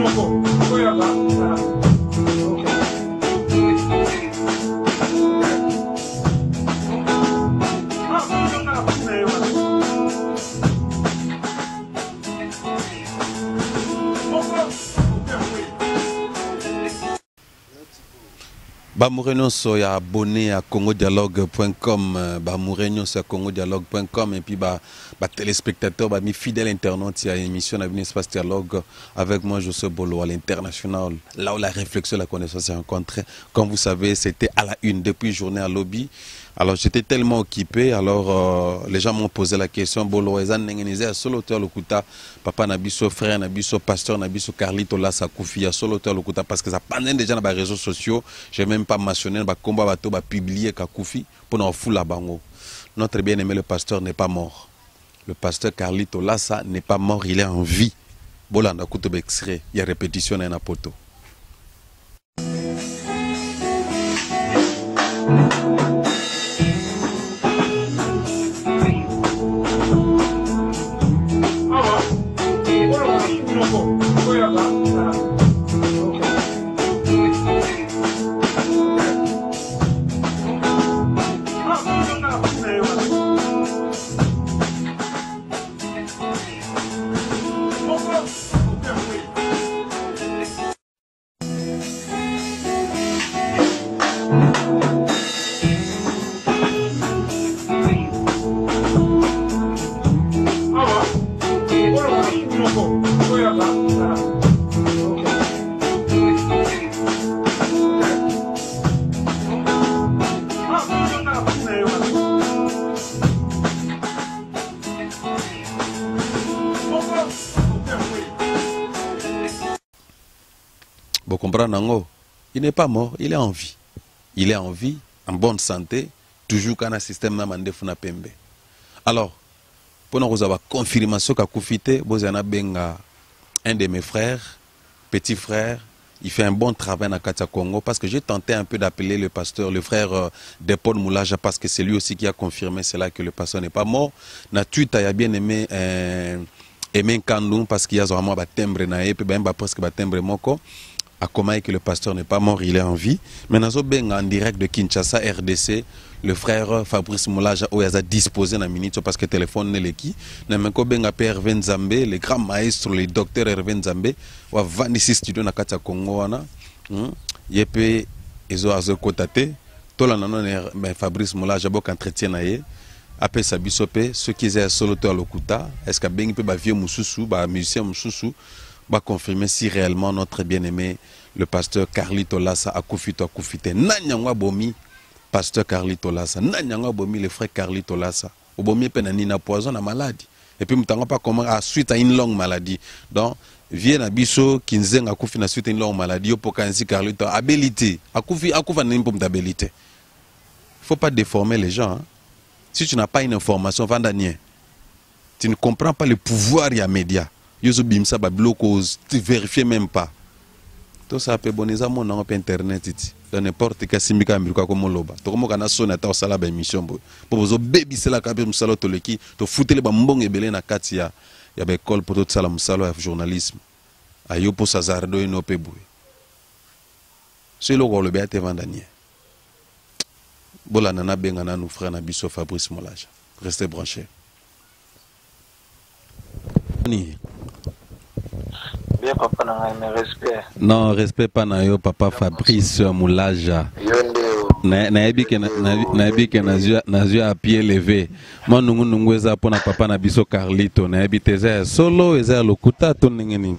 Bamoureno soy abonné à congodialogue.com, Bamoureno c'est congodialogue.com et puis téléspectateurs, mes fidèles internautes, il y a une émission à Espace Dialogue avec moi, José Bolo à l'international, là où la réflexion, la connaissance s'est rencontrée. Comme vous savez, c'était à la une depuis journée à lobby. Alors j'étais tellement occupé, alors les gens m'ont posé la question, Bolo, solo auteur lokuta, papa nabiso, frère nabiso, pasteur nabiso, Carlito là, ça koufi, solo auteur lokuta, parce que ça pendant déjà dans les réseaux sociaux, j'ai même pas mentionné, combat bateau, publié Kakoufi pour nous foutre la bango. Notre bien-aimé le pasteur n'est pas mort. Le pasteur Carlito Lassa n'est pas mort, il est en vie. Bolanda Koutobe extrait, il y a répétition dans un poteau. Vous comprenez, il n'est pas mort, il est en vie. Il est en vie, en bonne santé, toujours quand un système n'a pas pembe. Alors, pour nous avoir confirmation qu'a Koufité, vous avez un de mes frères, petit frère, il fait un bon travail dans Katia Congo parce que j'ai tenté un peu d'appeler le pasteur, le frère de Paul Moulaja, parce que c'est lui aussi qui a confirmé cela que le pasteur n'est pas mort. Na Twitter, il a bien aimé Aimé Kandou parce qu'il y a vraiment un timbre naïe, puis presque un timbre moko. À comment que le pasteur n'est pas mort, il est en vie. Mais nous avons en direct de Kinshasa, RDC, le frère Fabrice Moulaja, où il a disposé dans minute parce que le téléphone n'est qui. Nous avons Hervé Nzambe, le grand maître, le docteur Hervé Nzambe, où il a 26 studios dans le Congo. Il y a ils ont cotaté. Tout le monde Fabrice Moulaja, beaucoup entretien naïe. Après sa bisopé, ceux qui sont solo à l'Okuta, est-ce que ben peut vieux Moussoussou, musicien Moussoussou, va confirmer si réellement notre bien-aimé, le pasteur Carlito Lassa, a koufité. Nanyangwa bomi, pasteur Carlito Lassa. Nanyangwa bomi, le frère Carlito Lassa. Au bomi, penani na poison, na maladie. Et puis, nous pas comment, à suite à une longue maladie. Donc, vient à biso, qui nous a koufi na suite à une longue maladie, au pokansi Carlito, habilité. A koufi n'importe d'habilité. Il ne faut pas déformer les gens. Hein. Si tu n'as pas une information, Vandanien, tu ne comprends pas le pouvoir des médias. Yozobimsa ba blocos, tu vérifies même pas. Tout ça peut bonner mon nom sur internet dans n'importe quel simika américain comme loba. To comme kana sona ta osala ba émission bo. Pour vous baby c'est la kabe musalo to leki, to foutele ba mbonge belé na kati ya ba école pour tout sala musalo ya journalisme. Ayo pour sazardo ino pe boy. C'est le rôle be te Vandanier. Bola nana benga na nous frère na biso Fabrice Moulaja. Restez branchés. Bien papa na respect. Non, respect pas na yo papa Fabrice Moulaja. Na ebi ke na zio à pied levé. Moi nungu eza pona papa na biso Carlito na ebi teza solo eza lokuta to ngeni.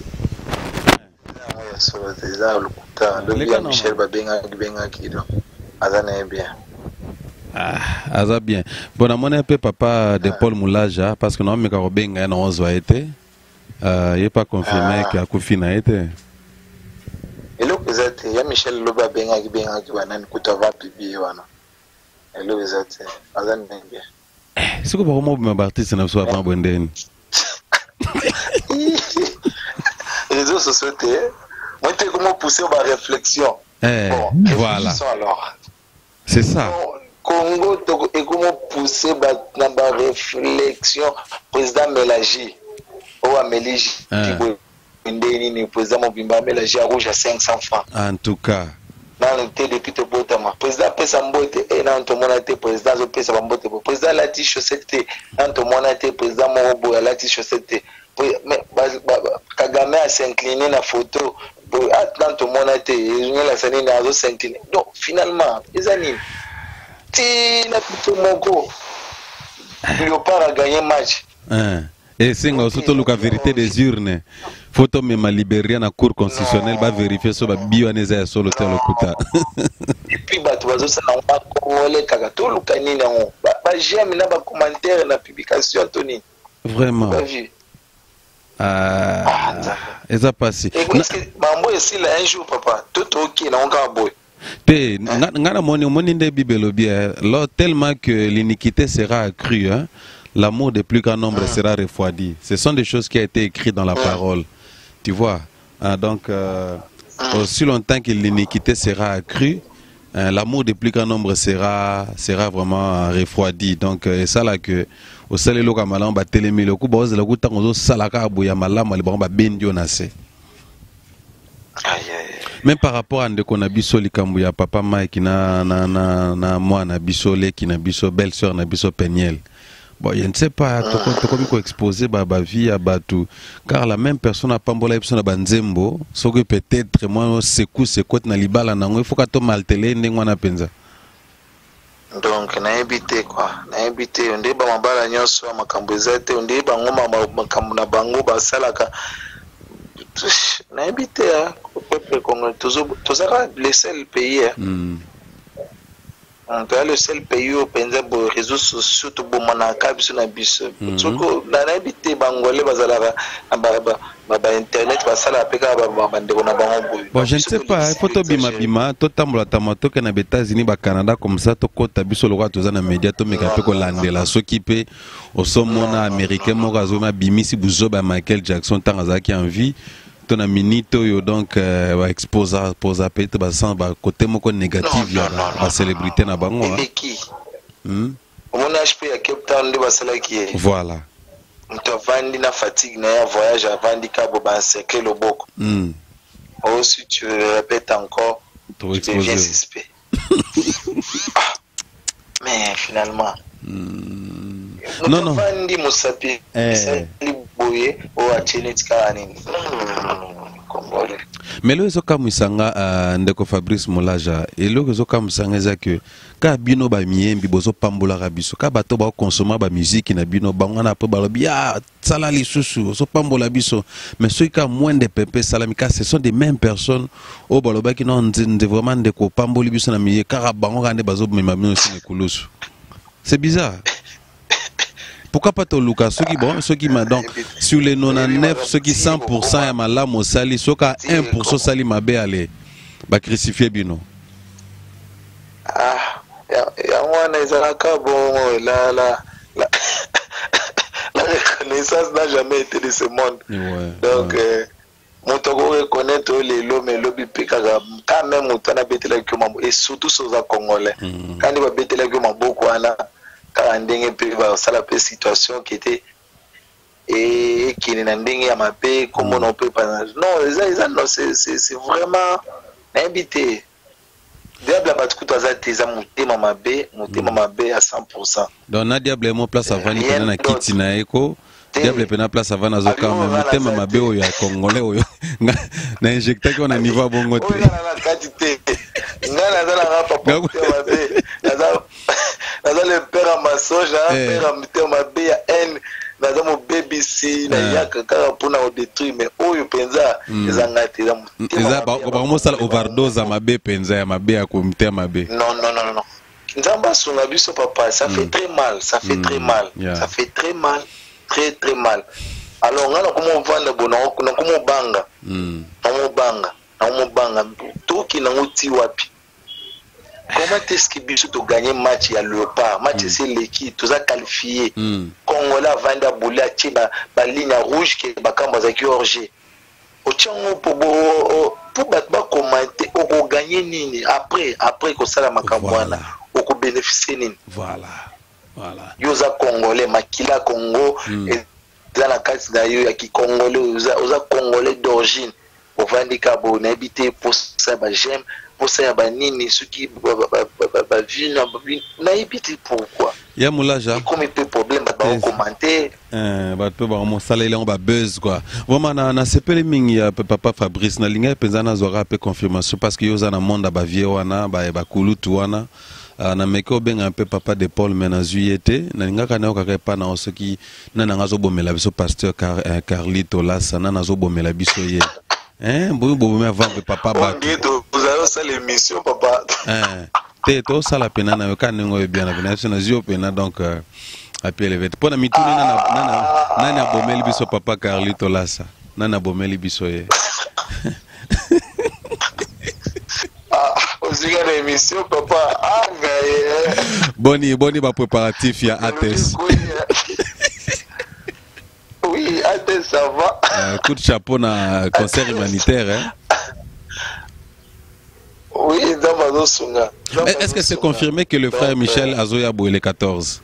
Solo eza lokuta. Le Michel benga kido. Azana bien. Ah, aza bien. Bon, à mon peu papa de Paul Moulaja, parce que non, mais quand on a 11 ans été, il n'est pas confirmé qu'il a Koufi n'a été. Et là, vous êtes, il y a Michel Loba benga qui va nous coûter pipi wana. Et là, vous êtes, aza bien. C'est quoi pour moi me baptise na so avant bondeni. Les réseaux sociaux, moi t'es comment pousser ma réflexion. Bon, voilà. Alors. C'est ça. Congo et comment pousser dans ma réflexion président Mélagie ou Améligi qui ni président Mobimba mais la gia rouge à 500 francs. En tout cas. Nan te depuis te botama. Président pesa mbote et nan to mona te président zo pesa mbote. Président lati chaussette nan to mona te président Morobo lati chaussette. Mais Kagame a s'incliner na photo. Nan to mona te la sani na zo s'incliner. Donc finalement, les amis, ti na plutôt moko. Léopard a gagné match. Et c'est surtout la vérité des urnes. Photo même libéré na cour constitutionnelle va vérifier sur la bioanese sur l'hôtel Okuta. Et puis bato bazo ça na congolais kaka to lukani na on. Ba j'aime na ba commentaire na publication Tony. Vraiment. Et ça passe. Mambo ici là un jour papa, tout OK na on ka boy. Pe ngana moni nde bibelo bien. Là tellement que l'iniquité sera accrue hein. L'amour des plus grands nombres sera refroidi. Ce sont des choses qui ont été écrites dans la parole. Tu vois. Donc, aussi longtemps que l'iniquité sera accrue, l'amour des plus grands nombres sera vraiment refroidi. Donc, c'est ça là que au salé loka malam ba télémi le coup ba ozela ku tango salaka boya malama le ba bendio nase. Même par rapport à ndeko na biso likambu ya papa Mike na moi na biso le ki na biso belle sœur na biso Peniel. Bon, je ne sais pas, tu exposer ma vie à Batou, car la même personne a pas mbola personne à Banzembo, ce que peut-être moi c'est côté na libala nango, il faut que tu maltele ndengwana penza. Donc na invité quoi, na invité on dit ba mabala nyonso makambo ezate, on dit ba ngoma makambo na bango ba salaka. Na invité au peuple congolais, tous ça laisser le pays. On est le seul pays où les réseaux sociaux sont biso na biso. Soko na habité bangolais bazala ba internet basala peka ba ndeko na bango. Bon, je ne sais pas, photo bima to tambola tamato ke na États-Unis ba Canada comme ça to kota biso lo toza na média to meka pe ko landela soki pe au somona américain mo razo ma bimisi buzo ba Michael Jackson tangaza ki en vie. Ton minito yo donc va exposer poser peut-être ba côté moko négatif ya ba célébrité na bango hein. Mon HP à Cape Town de basala qui est. Voilà. On te vandi na fatigue na voyage avant di cabo ba encercler le boko. Oh si tu répètes encore tu deviens suspect. Mais finalement non. Vandi musapi. Mais le zoka musanga ndeko Fabrice Molaja et le zoka musanga ezake ka bino ba miembi bozo pambola rabiso ka bato ba consommer ba musique na bino bangana pe balobi ya sala lisusu so pambola biso mais ceux qui ont moins de pepe salamika ce sont des mêmes personnes au baloba qui non de vraiment ndeko pamboli biso na miye ka bango ngande bazo mema bino sur kulusu. C'est bizarre. Pourquoi pas ton Lucas ceux qui m'a donc sur les 99 ceux qui 100% ya malamu sali ceux qui 1% sali mabe aller ba crucifier bino. Ya wana ezalaka bon la reconnaissance n'a jamais été de ce monde. Donc mon togo reconnaître les lots mais lobby pika quand même mutana betela kuma et surtout sur les Congolais. Quand il va betela kuma beaucoup ana car ndenge pe ba sala pe situation qui était et qui n'est ndenge ya mape comment on peut pas non c'est vraiment invité diable a battu tout azate za mutema mabe à 100%. Donc na diable mo place avant ni na kiti na eko diable pe na place avant na zoka mutema mabe o ya congolais oyo na injecter ko na niveau bongo te na quantité ngana za la papa mabe naza le père à massage père à mutema mabe ya n naza mo BBC na yaka kaka pona o détruire mais oyo penza ezanga te za mutema ba mo sala overdose à mabe penza ya mabe ya ko mutema mabe. Non nzamba sunga biso papa ça fait très mal ça fait très mal ça fait très mal très mal. Alors ngana komo vanda bona na komo banga na banga toki na ngoti wapi. Comment est-ce que biso to gagner match ya Léopard match c'est l'équipe tous a qualifié Congolais vanda boula ti ba ligne rouge que ba kamba za Georgie ochango pour ba commenter o gagner nini après ko sala makambwana o bénéficier nini. Voilà yoza Congolais makila Congo et dans la carte na yo ya ki Congolais oza Congolais d'origine ovandika bo na habité pour ça ba j'aime pour ça ba nini ce qui ba vu na habité pourquoi ya mulaja comme peu problème ba commenter ba pe ba mo sala ile on ba buzz quoi vraiment na sepele mingi ya papa Fabrice na linga penza na zora pe confirmation parce que yo za na monde ba vie wana ba kulutu wana na meko benga un peu papa de Paul menazu yete na linga kana okaka pa na osoki na ngazo bomela biso pasteur Carlito Lassa na nazo bomela biso ye bon bomela avant papa ba vous avez ça l'émission papa te to sala pena na yoka ningo bien na bina na zio pena donc appel levé pona mituni na bomeli biso papa Carlito Lassa na bomeli biso ye l'émission papa boni ba préparatif ya ATS oui ATS ça va coup de chapeau na concert humanitaire oui est-ce que c'est confirmé que le frère Michel Azoya Boy le 14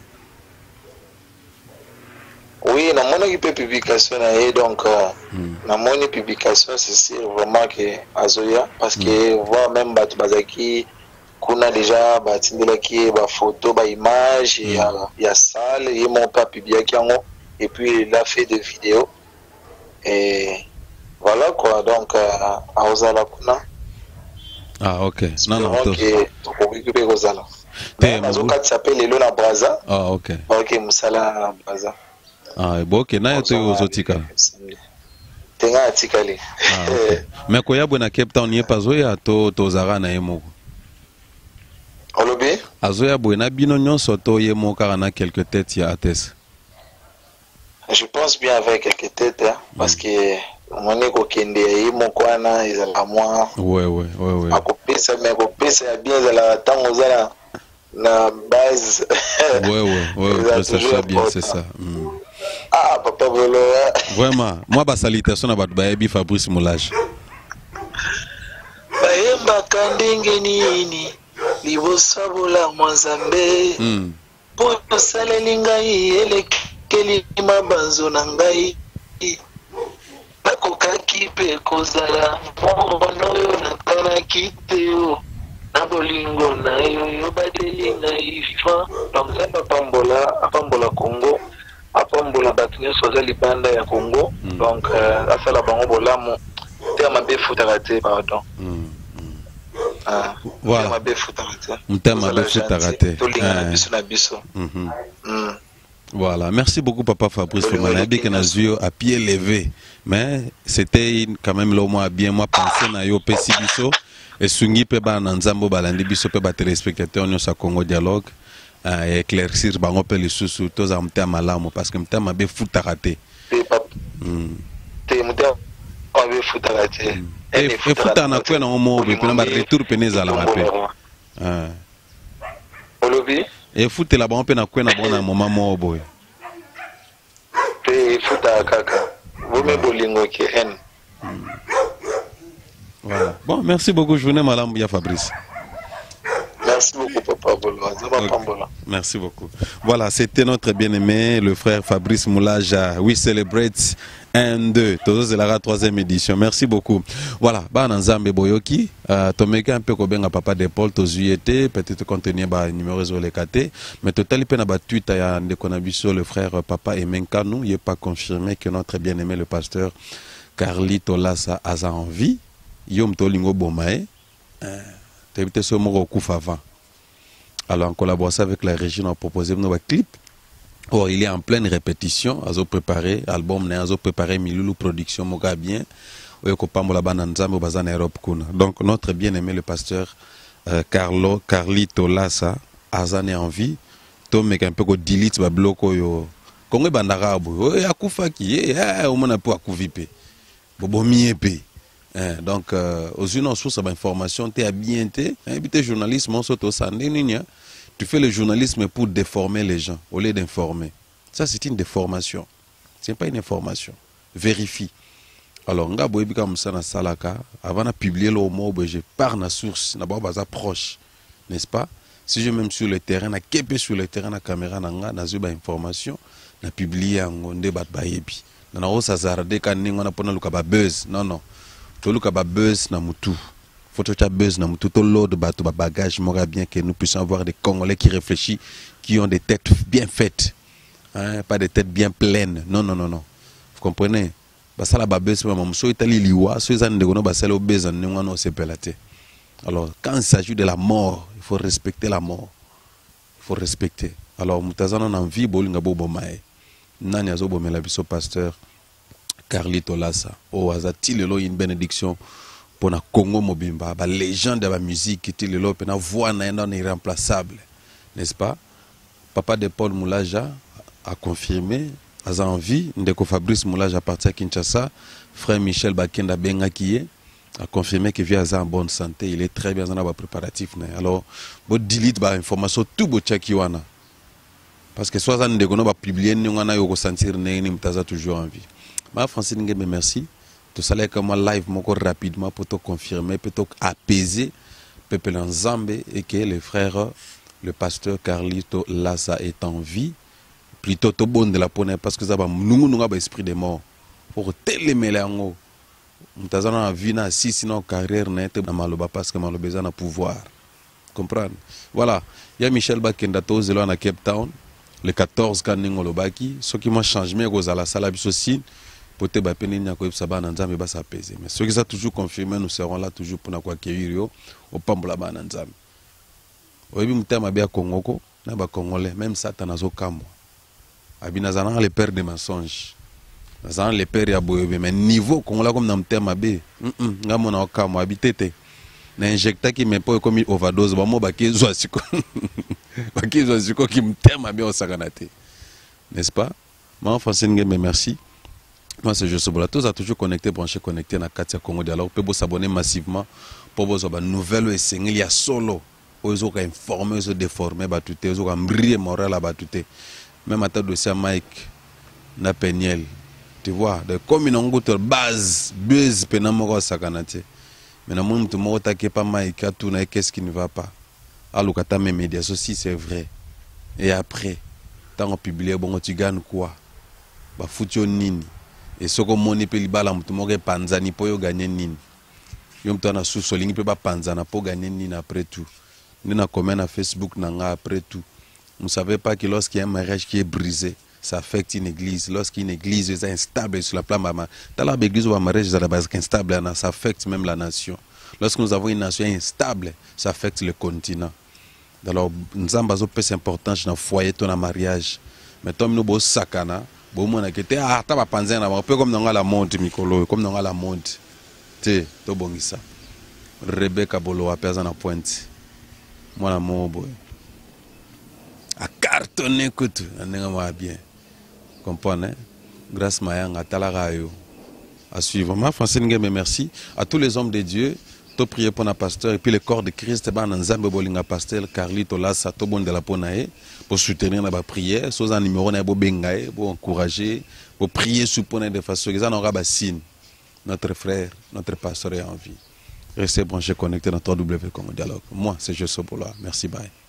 oui na moni pe publication na donc na moni publication c'est sûr vraiment que Azoya parce que voir même batu bazaki kuna déjà batindela ki ba photo ba image ya salle et mon pas publié yango et puis il a fait des vidéos et voilà quoi donc Aozala kuna ok non to ko récupérer Ozala nazo kat s'appelle Lelo na Braza ok musala na Braza bon ok na yoto ozotika tenga atikali mais ko yabwe na Cape Town yepa zoya to zara na yemoko olobi azoya boy na bino nyonso to yemo kaka na quelques têtes ya ATS je pense bien avec quelques têtes parce que moni ko kende yemo kwana ezala moi ouais akopesa mais akopesa ya bien ezala tango zala na base ouais ça soit bien c'est ça papa Bolo vraiment moi ba salutation na batu ba yebi Fabrice Moulage bayemba kandenge nini libosa bola Mwanzambe po saleli ngai elekeli mabanzo na ngai nakokaki pe kozala mwana oyo nakanaki te yo na bolingo na yo badeli ngai vivant donc nzambe apambola Congo apambola bato nyonso aza libanda ya Congo donc asala bango bolamu te mabe futaka te pardon voilà voilà merci beaucoup papa Fabrice Manabi que nazio à pied levé mais c'était quand même le mois bien moi pensé na yo pesi biso et sungi pe ba na nzambo balandi biso pe ba téléspectateurs nyonso Congo dialogue éclaircir bango pe les sous tous en terme malamu parce que mtama be futaka te te mtama be futaka te et futa na kwena omo be pena ba retour peneza la mape olobi et futa la bango pe na kwena bona moment mo boy te futa kaka vome bolingo ke hen voilà bon merci beaucoup journée malamu ya Fabrice. Merci beaucoup, Papa Bolo. Okay. Merci beaucoup. Voilà, c'était notre bien-aimé, le frère Fabrice Moulaja. We celebrate 1-2. Tous la 3e édition. Merci beaucoup. Voilà, Bananzambe Boyoki. Tomeka un peu comme Papa de Paul, Tozuyeté, peut-être contenir le numéro sur les KT. Mais total, il y a tweet à le frère Papa Emenkanou. Il n'est pas confirmé que notre bien-aimé, le pasteur Carlito Lassa, a envie. Yom Tolingo Bomae. Alors en collaboration avec la régie, on a proposé un clip. Or il est en pleine répétition, à préparé album, à préparé Milulu production moga bien. Donc notre bien-aimé le pasteur Carlito Lassa azane envie, Tom un peu delete ba bloko yo. Kongo bandarabo, akufaki, o mona po akuvipe. Bobo miepe. Donc, aux unes sources d'information, tu es bien, tu es journaliste, tu fais le journalisme pour déformer les gens, au lieu d'informer. Ça, c'est une déformation. Ce n'est pas une information. Vérifie. Alors, avant de publier le mot, je pars dans la source, je proche. N'est-ce pas? Si je même sur le terrain, je sur le terrain, la caméra, je une information, je publie un débat. Non, non. toluka ba buzz na mutu. Faut que tu buzz na mutu, to load bateau ba bagage mora bien que nous puissions avoir des Congolais qui réfléchissent, qui ont des têtes bien faites. Hein, pas des têtes bien pleines. Non non non non. Vous comprenez? Basala ba buzz maman so itali liwa, so izan de gono basala obez en ngano sepelate. Alors quand il s'agit de la mort, il faut respecter la mort. Il faut respecter. Alors mutazana na vie bolinga bobo mai. Nani azobo mela biso pasteur Carlito Lassa. Oh azati lelo une bénédiction pour na Congo mobimba, ba légende de la musique qui lelo pena voix na non irremplaçable. N'est-ce pas? Papa de Paul Moulaja a confirmé à envie ndeko Fabrice Moulaja à partir à Kinshasa, frère Michel Bakenda Bengakiye a confirmé qu'il vient en bonne santé, il est très bien dans les préparatifs. Alors, vous dites ba information tout beau wana. Parce que soit ça ne va publier, nous allons sentir que toujours en vie. Ma Francine, merci. Tout ça, comme live, rapidement pour te confirmer, pour te apaiser, peuple en Zambé, et que le frère, le pasteur Carlito Lassa est en vie. Plutôt tout bon de la poney, parce que ça va nous avons esprit de mort. Pour téléméler en haut. Nous avons vie na si sinon carrière n'est pas maloba parce que maloba a pouvoir. Comprendre. Voilà. Il y a Michel Bakenda Tozelo à Cape Town. Le 14 quand nous lobaki, ce qui m'a changé mais aux à la salle aussi pour te bapeni nya ko sabana nzambe ba s'apaiser. Mais ce qui ça toujours confirmé, nous serons là toujours pour na kwa accueillir au pambola bana nzambe. Oyebi mutema bia Kongoko na ba Congolais même Satan azo kamwa. Abinazana le père des mensonges. Nazana le père ya boyobe mais niveau Congolais comme na mutema be. Ngamo na kamwa habitete. Na injecta qui me pas comme overdose ba mo ba kezwa siko. Ba kezwa siko qui mutema bien au sakanate. N'est-ce pas? Moi Francine Ngeme merci. Moi c'est Joseph Bola. Tous a toujours connecté, branché, connecté na Katia Congo Dialogue. Peut s'abonner massivement pour vos nouvelles et il y a solo. Ils ont informé, ils ont déformé, ils ont brillé moral à battuté. Même à ta dossier Mike Napeniel. Tu vois, comme une angoutte base, buzz, penamoro sakanate. Mais non, mon tout le monde pas Mike à tout, qu'est-ce qui ne va pas? Alors que mes médias aussi c'est vrai. Et après, tant on publie, bon tu gagnes quoi? Bah foutu nini. Et ce que mon épée libala mutumoge panzani pour gagner nini. Yom tana sous soling peut pas panzana pour gagner nini après tout. Nous na comment à Facebook nanga après tout. Vous ne savez pas que lorsqu'il y a un mariage qui est brisé, ça affecte une église. Lorsqu'une église est instable sur la plan maman, dans la église ou un mariage à la base instable, ça affecte même la nation. Lorsque nous avons une nation instable, ça affecte le continent. Alors, nous avons besoin de importance dans le foyer de mariage. Mais comme nous avons sakana, bon mon akete ah ta ba panzana un peu comme dans la mode mikolo comme dans la mode te to bongisa Rebecca Bolo a pesa na pointe moi la mon boy a cartonné kutu ndenge ma bien comprenez grâce mayanga talarayo à suivre ma Francine Ngeme merci à tous les hommes de Dieu to prier pour na pasteur et puis le corps de Christ ba nzambe bolinga pasteur Carlito Lassa to bon de la ponae pour soutenir la prière, soit un numéro na bo bengaye, pour encourager, pour prier sous poney de façon que ça n'aura pas signe. Notre frère, notre pasteur est en vie. Restez branchés, connectés dans 3W Congo Dialogue. Moi, c'est Joseph Bola. Merci, bye.